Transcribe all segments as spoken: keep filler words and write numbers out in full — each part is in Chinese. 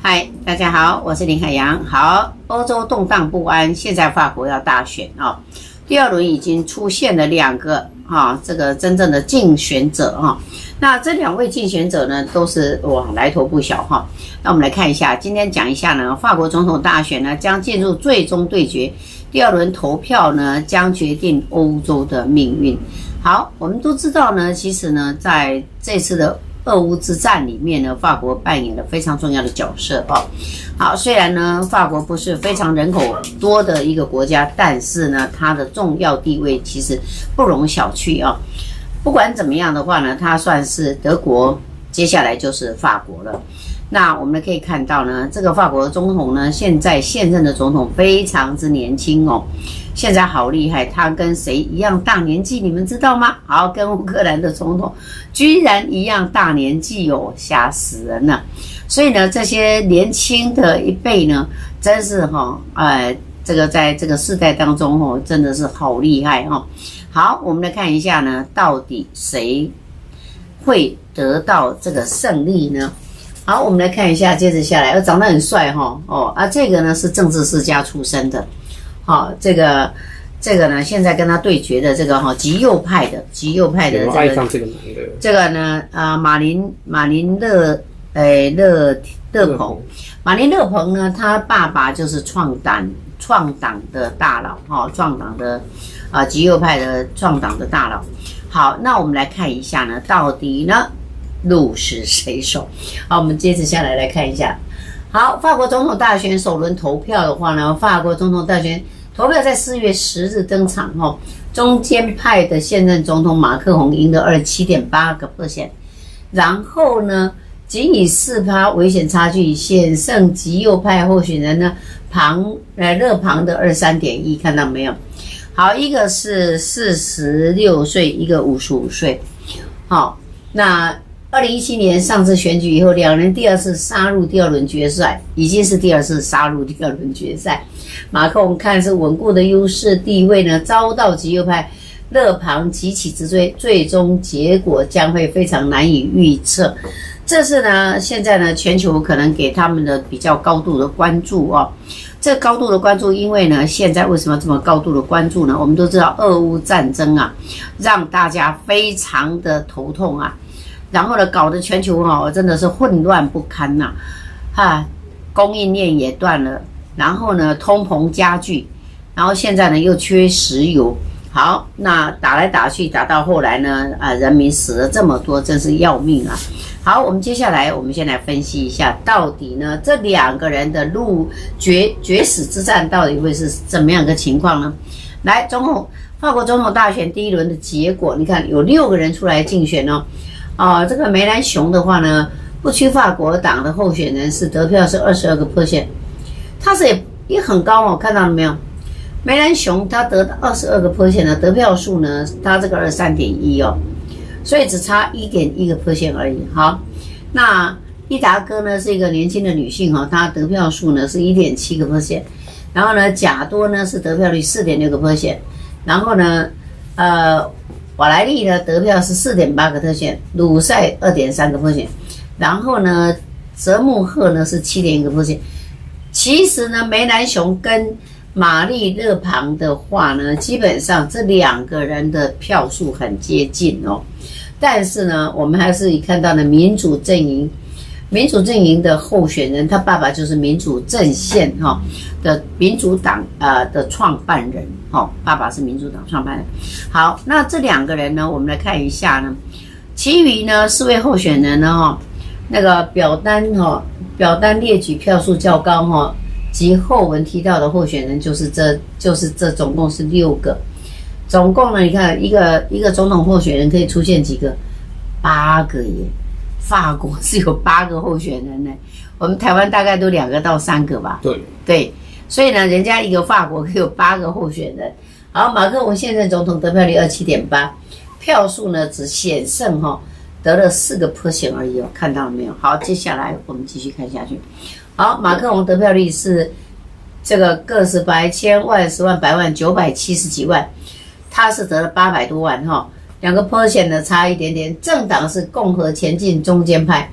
嗨，大家好，我是林海洋。好，欧洲动荡不安，现在法国要大选哦，第二轮已经出现了两个啊、哦，这个真正的竞选者哈、哦。那这两位竞选者呢，都是哇来头不小哈、哦。那我们来看一下，今天讲一下呢，法国总统大选呢将进入最终对决，第二轮投票呢将决定欧洲的命运。好，我们都知道呢，其实呢，在这次的俄乌之战里面呢，法国扮演了非常重要的角色哦。好，虽然呢，法国不是非常人口多的一个国家，但是呢，它的重要地位其实不容小觑哦。不管怎么样的话呢，它算是德国，接下来就是法国了。那我们可以看到呢，这个法国的总统呢，现在现任的总统非常之年轻哦。现在好厉害，他跟谁一样大年纪？你们知道吗？好，跟乌克兰的总统居然一样大年纪哦，吓死人了。所以呢，这些年轻的一辈呢，真是哈、哦，呃，这个在这个世代当中哦，真的是好厉害哦。好，我们来看一下呢，到底谁会得到这个胜利呢？好，我们来看一下，接着下来，长得很帅哈、哦，哦啊，这个呢是政治世家出身的。好、哦，这个这个呢，现在跟他对决的这个哈、哦，极右派的极右派的这个， 我爱上这个男的。这个呢，啊、呃，马林马林勒，诶勒勒鹏，马林勒鹏呢，他爸爸就是创党创党的大佬哈、哦，创党的啊、呃、极右派的创党的大佬。好，那我们来看一下呢，到底呢鹿死谁手？好，我们接着下来来看一下。好，法国总统大选首轮投票的话呢，法国总统大选投票在四月十日登场哦。中间派的现任总统马克宏赢得二十七点八个 percent， 然后呢，仅以四趴危险差距险胜极右派候选人呢庞呃勒庞的二十三点一，看到没有？好，一个是四十六岁，一个五十五岁。好，那二零一七年上次选举以后，两人第二次杀入第二轮决赛，已经是第二次杀入第二轮决赛。马克宏看是稳固的优势地位呢，遭到极右派勒庞急起直追，最终结果将会非常难以预测。这是呢，现在呢，全球可能给他们的比较高度的关注哦。这高度的关注，因为呢，现在为什么这么高度的关注呢？我们都知道，俄乌战争啊，让大家非常的头痛啊。然后呢，搞得全球哈、哦、真的是混乱不堪呐、啊，哈，供应链也断了，然后呢，通膨加剧，然后现在呢又缺石油。好，那打来打去，打到后来呢，啊，人民死了这么多，真是要命啊！好，我们接下来我们先来分析一下，到底呢这两个人的路决决死之战到底会是怎么样的情况呢？来，总统法国总统大选第一轮的结果，你看有六个人出来竞选哦。哦，这个梅兰雄的话呢，不屈法国党的候选人是得票是二十二个 percent， 他是也也很高哦，看到了没有？梅兰雄他得二十二个 percent 的得票数呢，他这个二十三点一哦，所以只差一点一个 percent 而已。好，那伊达哥呢是一个年轻的女性哈、哦，她得票数呢是一点七个 percent， 然后呢贾多呢是得票率四点六个 percent， 然后呢呃。瓦莱利呢得票是 四点八个 percent， 鲁塞 二点三个 percent， 然后呢泽穆赫呢是 七点一个 percent。 其实呢梅兰雄跟玛丽勒庞的话呢，基本上这两个人的票数很接近哦，但是呢我们还是看到了民主阵营民主阵营的候选人，他爸爸就是民主阵线哈、哦、的民主党呃的创办人哦，爸爸是民主党创办人。好，那这两个人呢，我们来看一下呢，其余呢四位候选人呢哈、哦，那个表单哈、哦、表单列举票数较高哈、哦，及后文提到的候选人就是这就是这总共是六个，总共呢你看一个一个总统候选人可以出现几个？八个耶。法国是有八个候选人呢，我们台湾大概都两个到三个吧。 对对，所以呢，人家一个法国可以有八个候选人。好，马克宏现任总统得票率 二十七点八， 票数呢只险胜哈、哦，得了四个 percent 而已哦，看到了没有？好，接下来我们继续看下去。好，马克宏得票率是这个个十百千万十万百万九百七十几万，他是得了八百多万哈、哦。两个 percent 的差一点点，政党是共和前进中间派，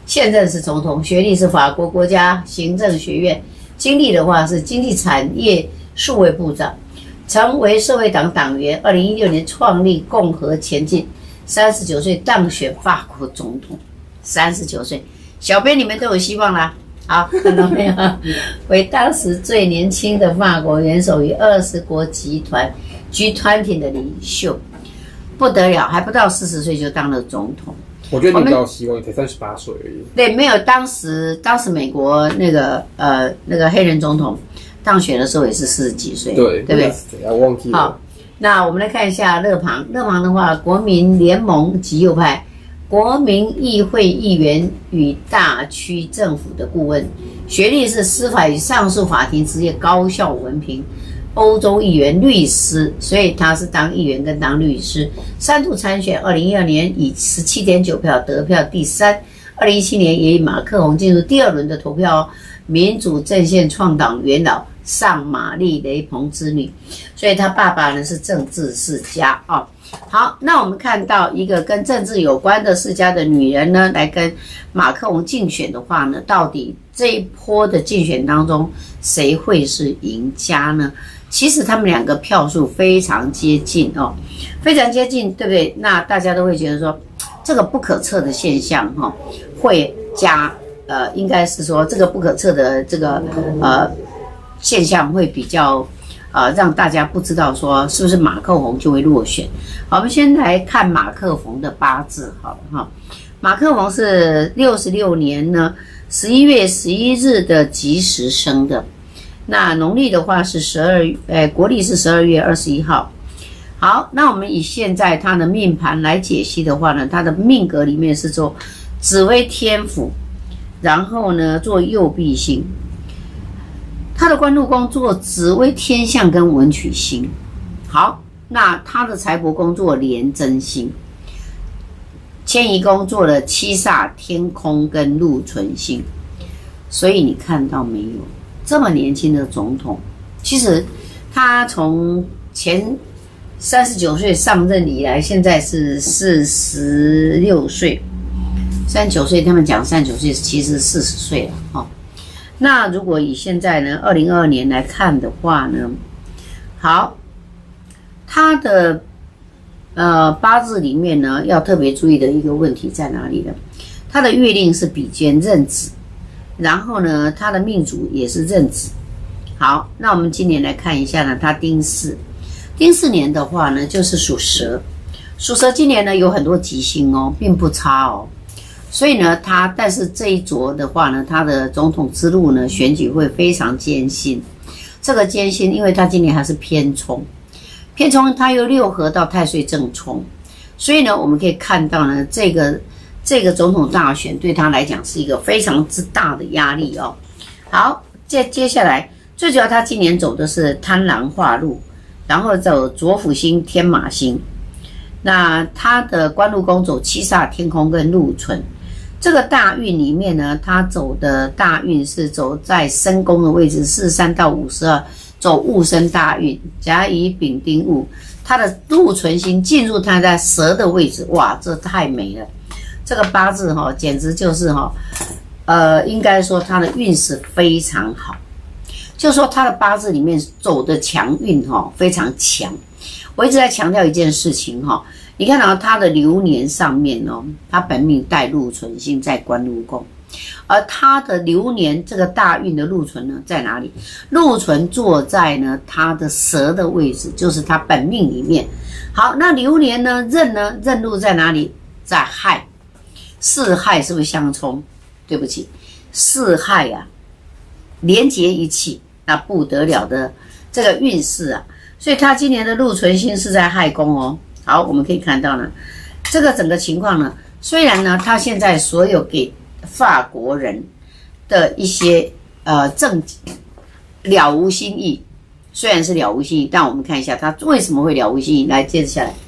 现任是总统，学历是法国国家行政学院，经历的话是经济产业数位部长，曾为社会党党员，二零一六年创立共和前进，三十九岁当选法国总统，三十九岁，小编你们都有希望啦。好，看到没有？为当时最年轻的法国元首与二十国集团 G 二十 的领袖，不得了，还不到四十岁就当了总统。 我觉得你比较希望，才三十八岁而已。 对，没有当时当时美国那个呃那个黑人总统当选的时候也是四十几岁， 对， 对不对？ 我忘记了。 好，那我们来看一下勒庞。勒庞的话，国民联盟极右派。国民议会议员与大区政府的顾问，学历是司法与上诉法庭职业高校文凭，欧洲议员、律师，所以他是当议员跟当律师，三度参选。二零一二年以 十七点九 票得票第三，二零一七年也以马克宏进入第二轮的投票。民主阵线创党元老尚玛丽雷朋之女，所以他爸爸呢是政治世家啊、哦。好，那我们看到一个跟政治有关的世家的女人呢，来跟马克宏竞选的话呢，到底这一波的竞选当中，谁会是赢家呢？其实他们两个票数非常接近哦，非常接近，对不对？那大家都会觉得说，这个不可测的现象哈、哦，会加呃，应该是说这个不可测的这个呃现象会比较。呃，让大家不知道说是不是马克宏就会落选。好，我们先来看马克宏的八字好了哈。马克宏是六十六年呢十一月十一日的吉时生的，那农历的话是十二，呃，国历是十二月二十一号。好，那我们以现在他的命盘来解析的话呢，他的命格里面是做紫微天府，然后呢做右弼星。他的官禄宫做紫微天相跟文曲星，好，那他的财帛宫做廉贞星，迁移宫做了七煞天空跟禄存星，所以你看到没有，这么年轻的总统，其实他从前三十九岁上任以来，现在是四十六岁，三十九岁，他们讲三十九岁，其实四十岁了哦。那如果以现在呢，二零二二年来看的话呢，好，他的呃八字里面呢，要特别注意的一个问题在哪里呢？他的月令是比肩壬子，然后呢，他的命主也是壬子。好，那我们今年来看一下呢，他丁巳，丁巳年的话呢，就是属蛇，属蛇今年呢有很多吉星哦，并不差哦。所以呢，他但是这一着的话呢，他的总统之路呢，选举会非常艰辛。这个艰辛，因为他今年还是偏冲，偏冲他又六合到太岁正冲，所以呢，我们可以看到呢，这个这个总统大选对他来讲是一个非常之大的压力哦。好，接接下来最主要他今年走的是贪狼化禄，然后走左辅星、天马星。那他的官禄宫走七煞天空跟禄存。这个大运里面呢，他走的大运是走在申宫的位置，四十三到五十二，走戊申大运，甲乙丙丁戊，他的禄存星进入他在蛇的位置，哇，这太美了！这个八字哈、哦，简直就是哈、哦，呃，应该说他的运势非常好，就说他的八字里面走的强运哈、哦，非常强。我一直在强调一件事情哈、哦。你看到他的流年上面哦，他本命带禄存星在官禄宫，而他的流年这个大运的禄存呢在哪里？禄存坐在呢他的蛇的位置，就是他本命里面。好，那流年呢壬呢壬禄在哪里？在亥，四亥是不是相冲？对不起，四亥啊，连结一气，那不得了的这个运势啊，所以他今年的禄存星是在亥宫哦。好，我们可以看到呢，这个整个情况呢，虽然呢，他现在所有给法国人的一些呃政了无新意，虽然是了无新意，但我们看一下他为什么会了无新意。来，接着下来，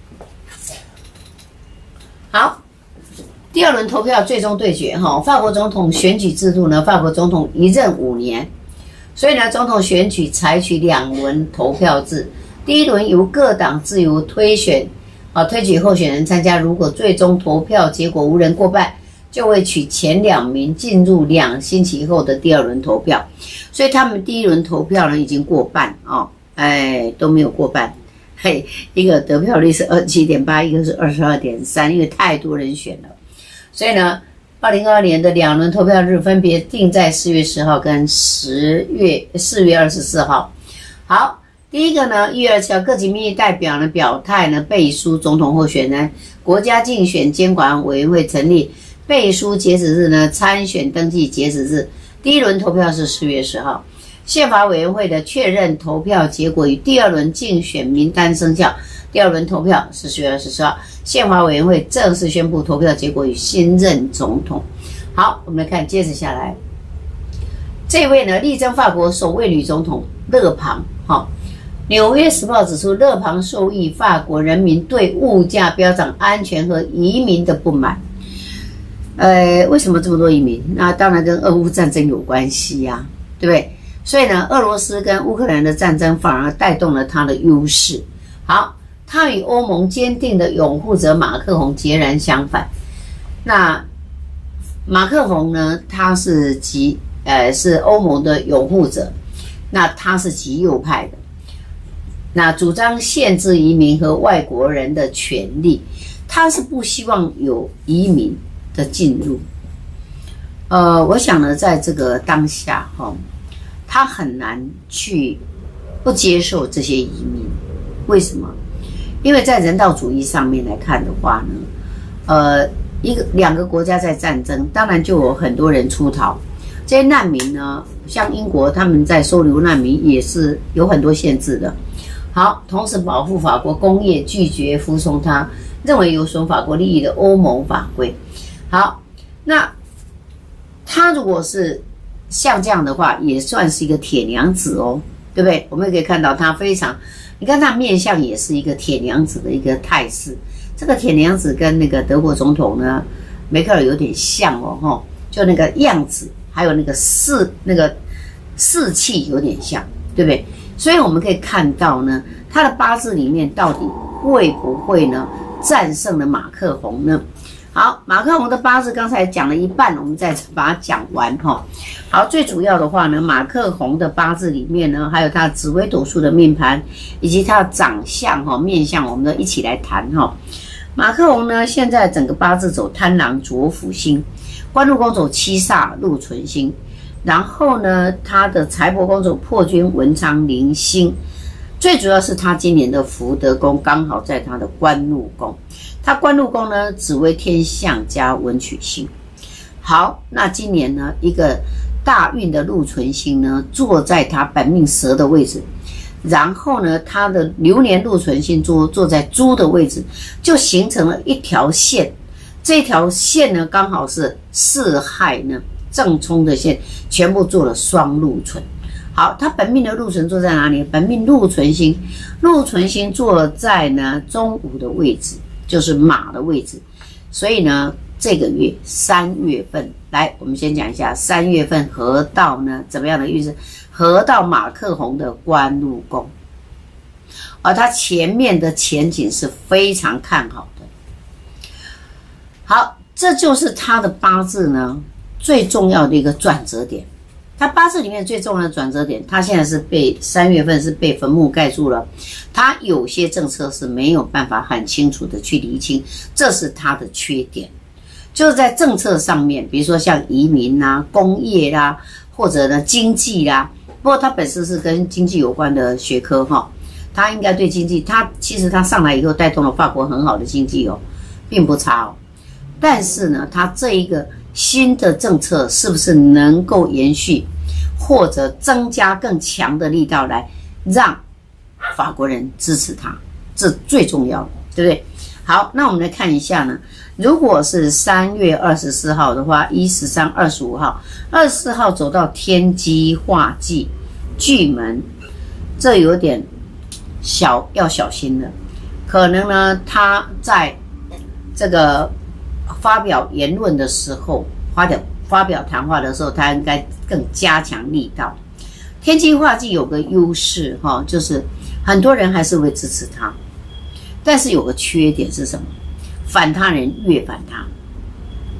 好，第二轮投票最终对决哈，法国总统选举制度呢，法国总统一任五年，所以呢，总统选举采取两轮投票制。第一轮由各党自由推选，啊，推举候选人参加。如果最终投票结果无人过半， 就会取前两名进入两星期后的第二轮投票，所以他们第一轮投票呢已经过半哦，哎都没有过半，嘿，一个得票率是 二十七点八， 一个是 二十二点三， 因为太多人选了，所以呢二零二二年的两轮投票日分别定在四月十号跟十月四月二十四号。好，第一个呢，一月二十七号，各级民意代表呢表态呢背书总统候选人，国家竞选监管委员会成立，背书截止日呢，参选登记截止日。第一轮投票是四月十号，宪法委员会的确认投票结果与第二轮竞选名单生效。第二轮投票是四月二十四号，宪法委员会正式宣布投票结果与新任总统。好，我们来看，接着下来，这位呢，力争法国首位女总统勒庞。好、哦，纽约时报指出，勒庞受益法国人民对物价飙涨、安全和移民的不满。呃，为什么这么多移民？那当然跟俄乌战争有关系呀、啊，对不对？所以呢，俄罗斯跟乌克兰的战争反而带动了他的优势。好，他与欧盟坚定的拥护者马克宏截然相反。那马克宏呢，他是极呃是欧盟的拥护者，那他是极右派的，那主张限制移民和外国人的权利，他是不希望有移民的进入。呃，我想呢，在这个当下哈、哦，他很难去不接受这些移民。为什么？因为在人道主义上面来看的话呢，呃，一个两个国家在战争，当然就有很多人出逃。这些难民呢，像英国他们在收留难民也是有很多限制的。好，同时保护法国工业，拒绝服从他认为有损法国利益的欧盟法规。好，那他如果是像这样的话，也算是一个铁娘子哦，对不对？我们也可以看到他非常，你看他面相也是一个铁娘子的一个态势。这个铁娘子跟那个德国总统呢，梅克尔有点像哦，吼，就那个样子，还有那个士那个士气有点像，对不对？所以我们可以看到呢，他的八字里面到底会不会呢战胜了马克宏呢？好，马克宏的八字刚才讲了一半，我们再把它讲完哈。好，最主要的话呢，马克宏的八字里面呢，还有他紫微斗数的命盘，以及他的长相哈、面相，我们都一起来谈哈。马克宏呢，现在整个八字走贪狼左辅星，官禄宫走七煞禄存星，然后呢，他的财帛宫走破军文昌铃星，最主要是他今年的福德宫刚好在他的官禄宫。他官禄宫呢，紫微天相加文曲星。好，那今年呢，一个大运的禄存星呢，坐在他本命蛇的位置，然后呢，他的流年禄存星坐坐在猪的位置，就形成了一条线。这条线呢，刚好是四害呢正冲的线，全部做了双禄存。好，他本命的禄存坐在哪里？本命禄存星，禄存星坐在呢中午的位置。就是马的位置，所以呢，这个月三月份，来，我们先讲一下三月份合到呢怎么样的运势？合到马克宏的官禄宫，而他前面的前景是非常看好的。好，这就是他的八字呢最重要的一个转折点。他八字里面最重要的转折点，他现在是被三月份是被坟墓盖住了，他有些政策是没有办法很清楚的去厘清，这是他的缺点。就是在政策上面，比如说像移民啦、工业啦，或者呢经济啦，不过他本身是跟经济有关的学科哈，他应该对经济，他其实他上来以后带动了法国很好的经济哦，并不差哦。但是呢，他这一个新的政策是不是能够延续，或者增加更强的力道来让法国人支持他，这最重要的，对不对？好，那我们来看一下呢，如果是三月二十四号的话，一十三、二十五号，二十四号走到天机化忌巨门，这有点小要小心了，可能呢他在这个发表言论的时候，发表发表谈话的时候，他应该更加强力道。天机化忌有个优势哈，就是很多人还是会支持他，但是有个缺点是什么？反他人越反他，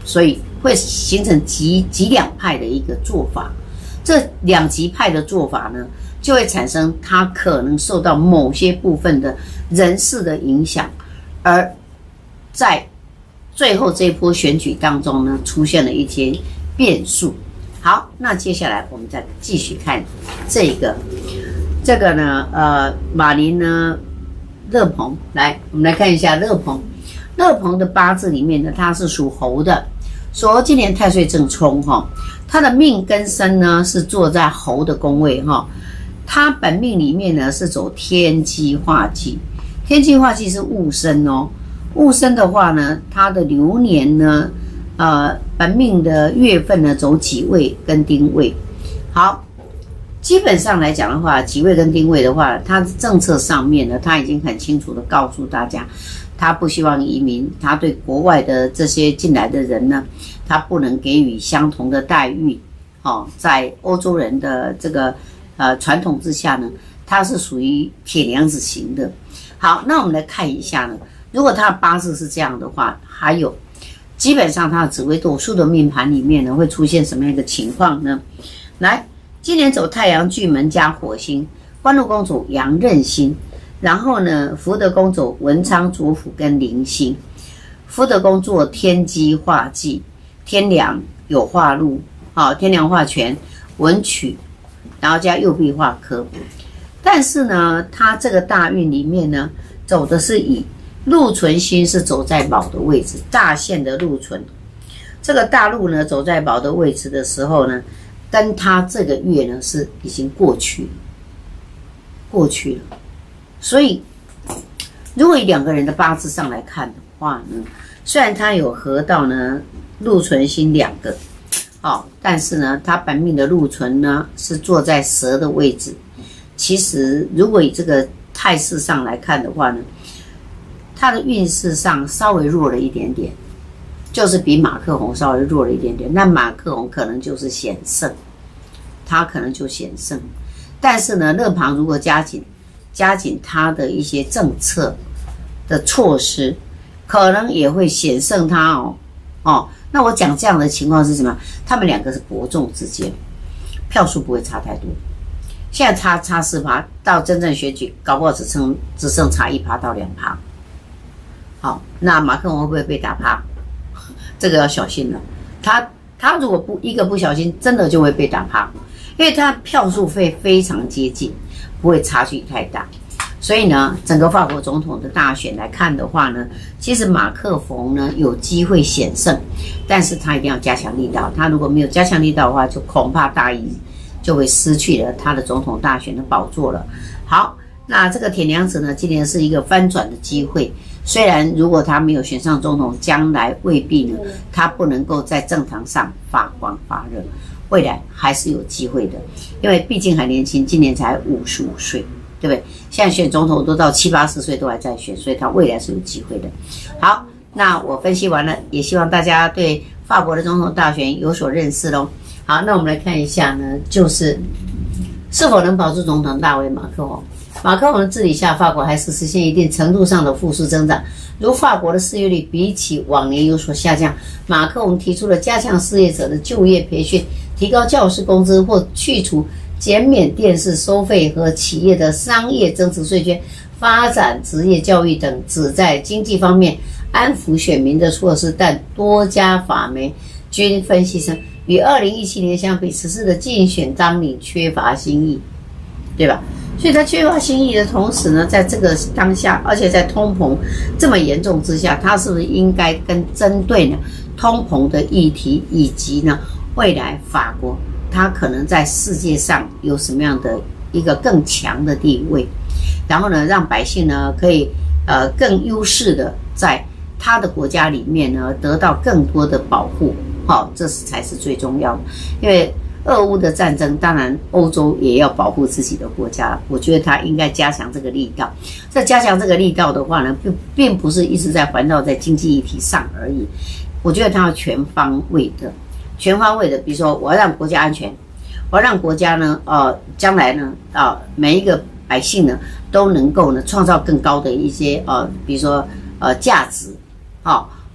所以会形成极极两派的一个做法。这两极派的做法呢，就会产生它可能受到某些部分的人事的影响，而在最后这一波选举当中呢，出现了一些变数。好，那接下来我们再继续看这个，这个呢，呃，马林呢，乐鹏，来，我们来看一下乐鹏，乐鹏的八字里面呢，它是属猴的，属猴今年太岁正冲哈，他的命根身呢是坐在猴的宫位哈，他本命里面呢是走天机化忌，天机化忌是戊申哦。戊申的话呢，它的流年呢，呃，本命的月份呢走己未跟丁未。好，基本上来讲的话，己未跟丁未的话，它政策上面呢，它已经很清楚的告诉大家，他不希望移民，他对国外的这些进来的人呢，他不能给予相同的待遇。哦，在欧洲人的这个呃传统之下呢，他是属于铁娘子型的。好，那我们来看一下呢。如果他的八字是这样的话，还有基本上他的紫微斗数的命盘里面呢，会出现什么样的情况呢？来，今年走太阳巨门加火星，官禄宫走阳刃星，然后呢，福德宫走文昌左辅跟铃星，福德宫做天机化忌，天梁有化禄，好、哦，天梁化权，文曲，然后加右弼化科。但是呢，他这个大运里面呢，走的是以禄存星是走在卯的位置，大限的禄存，这个大禄呢走在卯的位置的时候呢，跟他这个月呢是已经过去了，过去了。所以，如果以两个人的八字上来看的话呢，虽然他有合到呢禄存星两个，哦，但是呢，他本命的禄存呢是坐在蛇的位置。其实，如果以这个态势上来看的话呢，他的运势上稍微弱了一点点，就是比马克宏稍微弱了一点点。那马克宏可能就是险胜，他可能就险胜。但是呢，乐庞如果加紧加紧他的一些政策的措施，可能也会险胜他哦。哦，那我讲这样的情况是什么？他们两个是伯仲之间，票数不会差太多。现在差差四趴，到真正选举，搞不好只剩只剩差一趴到两趴。好，那马克宏会不会被打趴？这个要小心了。他他如果不一个不小心，真的就会被打趴，因为他票数会非常接近，不会差距太大。所以呢，整个法国总统的大选来看的话呢，其实马克宏呢有机会险胜，但是他一定要加强力道。他如果没有加强力道的话，就恐怕大意就会失去了他的总统大选的宝座了。好，那这个铁娘子呢，今年是一个翻转的机会。虽然如果他没有选上总统，将来未必呢，他不能够在政坛上发光发热，未来还是有机会的，因为毕竟还年轻，今年才五十五岁，对不对？现在选总统都到七八十岁都还在选，所以他未来是有机会的。好，那我分析完了，也希望大家对法国的总统大选有所认识咯。好，那我们来看一下呢，就是是否能保住总统大位马克宏。马克宏的治理下，法国还是实现一定程度上的复苏增长。如法国的失业率比起往年有所下降，马克宏提出了加强失业者的就业培训、提高教师工资或去除减免电视收费和企业的商业增值税捐、发展职业教育等旨在经济方面安抚选民的措施，但多家法媒均分析称，与二零一七年相比，此次的竞选纲领缺乏新意，对吧？所以它缺乏新意的同时呢，在这个当下，而且在通膨这么严重之下，它是不是应该跟针对呢通膨的议题，以及呢未来法国它可能在世界上有什么样的一个更强的地位，然后呢让百姓呢可以呃更优势的在他的国家里面呢得到更多的保护，好、哦，这是才是最重要的，因为俄乌的战争，当然欧洲也要保护自己的国家，我觉得他应该加强这个力道。在加强这个力道的话呢，并并不是一直在环绕在经济议题上而已，我觉得他要全方位的，全方位的，比如说我要让国家安全，我要让国家呢，呃，将来呢，啊、呃，每一个百姓呢都能够呢创造更高的一些呃，比如说呃价值，啊、哦，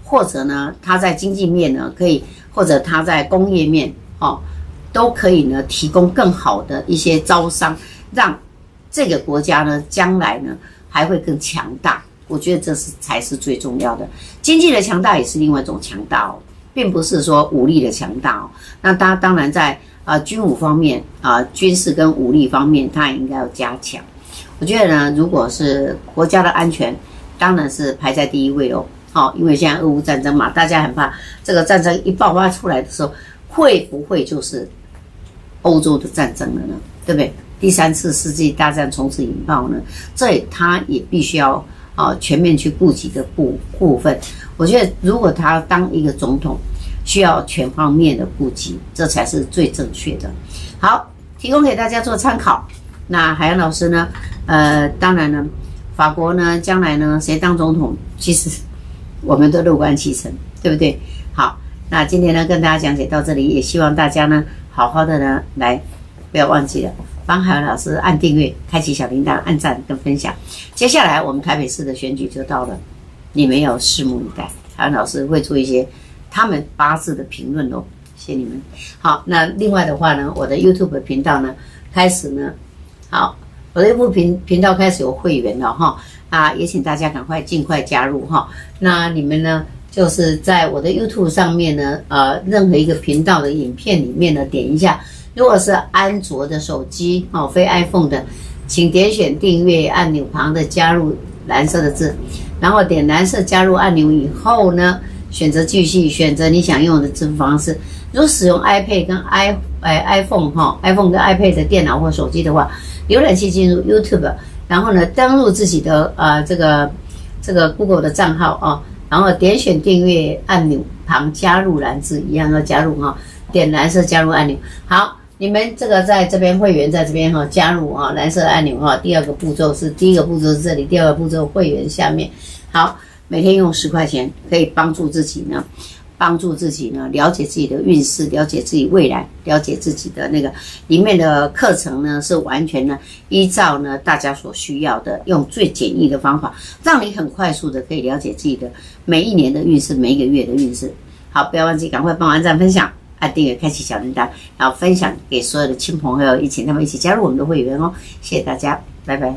或者呢，它在经济面呢可以，或者它在工业面哦，都可以呢提供更好的一些招商，让这个国家呢将来呢还会更强大。我觉得这是才是最重要的。经济的强大也是另外一种强大哦，并不是说武力的强大哦。那它当然在啊、呃、军武方面啊、呃、军事跟武力方面，它也应该要加强。我觉得呢，如果是国家的安全，当然是排在第一位哦。好、哦，因为现在俄乌战争嘛，大家很怕这个战争一爆发出来的时候，会不会就是欧洲的战争了呢？对不对？第三次世界大战从此引爆呢？这他也必须要啊全面去顾及的部部分。我觉得，如果他当一个总统，需要全方面的顾及，这才是最正确的。好，提供给大家做参考。那海洋老师呢？呃，当然呢，法国呢，将来呢，谁当总统，其实我们都乐观其成，对不对？好，那今天呢，跟大家讲解到这里，也希望大家呢，好好的呢，来，不要忘记了，帮海洋老师按订阅，开启小铃铛，按赞跟分享。接下来我们台北市的选举就到了，你们要拭目以待，海洋老师会做一些他们八字的评论哦，谢谢你们。好，那另外的话呢，我的 YouTube 频道呢，开始呢。好，我的 YouTube 频频道开始有会员了哈，啊，也请大家赶快尽快加入哈。那你们呢，就是在我的 YouTube 上面呢，呃，任何一个频道的影片里面呢，点一下。如果是安卓的手机哦，非 iPhone 的，请点选订阅按钮旁的加入蓝色的字，然后点蓝色加入按钮以后呢，选择继续，选择你想用的支付方式。如果使用 iPad 跟 i 哎 iPhone 哈 iPhone 跟 iPad 的电脑或手机的话，浏览器进入 YouTube， 然后呢登录自己的呃这个这个 Google 的账号啊，然后点选订阅按钮旁加入蓝字一样要加入哈，点蓝色加入按钮。好，你们这个在这边会员在这边哈加入啊蓝色按钮哈。第二个步骤是第一个步骤是这里，第二个步骤会员下面。好，每天用十块钱可以帮助自己呢。帮助自己呢，了解自己的运势，了解自己未来，了解自己的那个里面的课程呢，是完全呢依照呢大家所需要的，用最简易的方法，让你很快速的可以了解自己的每一年的运势，每一个月的运势。好，不要忘记赶快帮我按赞、分享、按订阅、开启小铃铛，然后分享给所有的亲朋好友，一起他们一起加入我们的会员哦。谢谢大家，拜拜。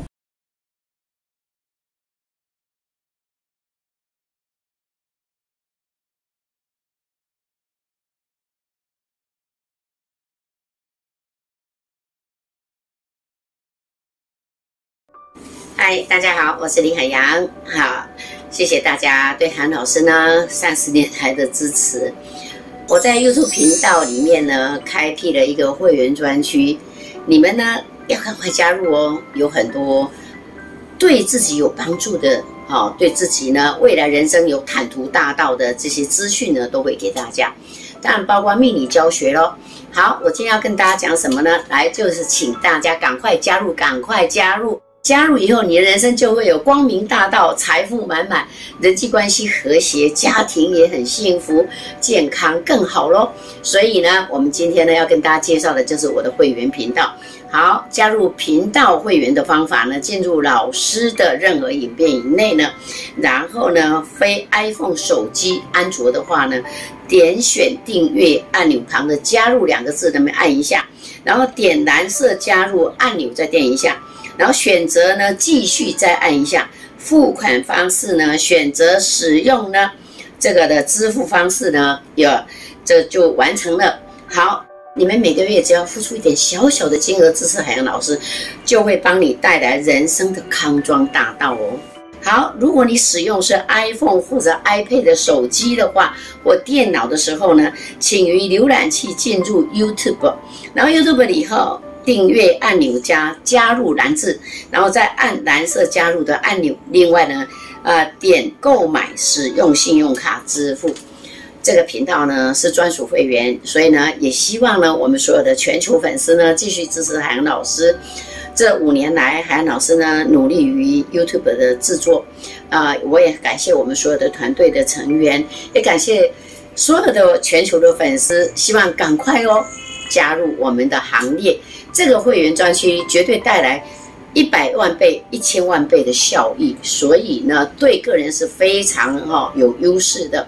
嗨，大家好，我是林海洋。好，谢谢大家对韩老师呢三十年来的支持。我在 YouTube 频道里面呢开辟了一个会员专区，你们呢要赶快加入哦，有很多对自己有帮助的，好、哦，对自己呢未来人生有坦途大道的这些资讯呢，都会给大家。当然包括命理教学咯。好，我今天要跟大家讲什么呢？来，就是请大家赶快加入，赶快加入。加入以后，你的人生就会有光明大道，财富满满，人际关系和谐，家庭也很幸福，健康更好咯。所以呢，我们今天呢要跟大家介绍的就是我的会员频道。好，加入频道会员的方法呢，进入老师的任何影片以内呢，然后呢，非 iPhone 手机安卓的话呢，点选订阅按钮旁的加入两个字，那么按一下，然后点蓝色加入按钮再点一下。然后选择呢，继续再按一下付款方式呢，选择使用呢这个的支付方式呢，有这就完成了。好，你们每个月只要付出一点小小的金额支持海洋老师，就会帮你带来人生的康庄大道哦。好，如果你使用是 iPhone 或者 iPad 的手机的话，或电脑的时候呢，请于浏览器进入 YouTube， 然后 YouTube 以后。订阅按钮加加入蓝字，然后再按蓝色加入的按钮。另外呢，呃，点购买使用信用卡支付。这个频道呢是专属会员，所以呢也希望呢我们所有的全球粉丝呢继续支持海洋老师。这五年来，海洋老师呢努力于 YouTube 的制作，啊、呃，我也感谢我们所有的团队的成员，也感谢所有的全球的粉丝，希望赶快哦加入我们的行列。这个会员专区绝对带来一百万倍、一千万倍的效益，所以呢，对个人是非常哈、哦、有优势的。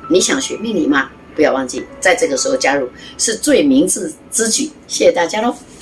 你想学命理吗？不要忘记在这个时候加入，是最明智之举。谢谢大家喽。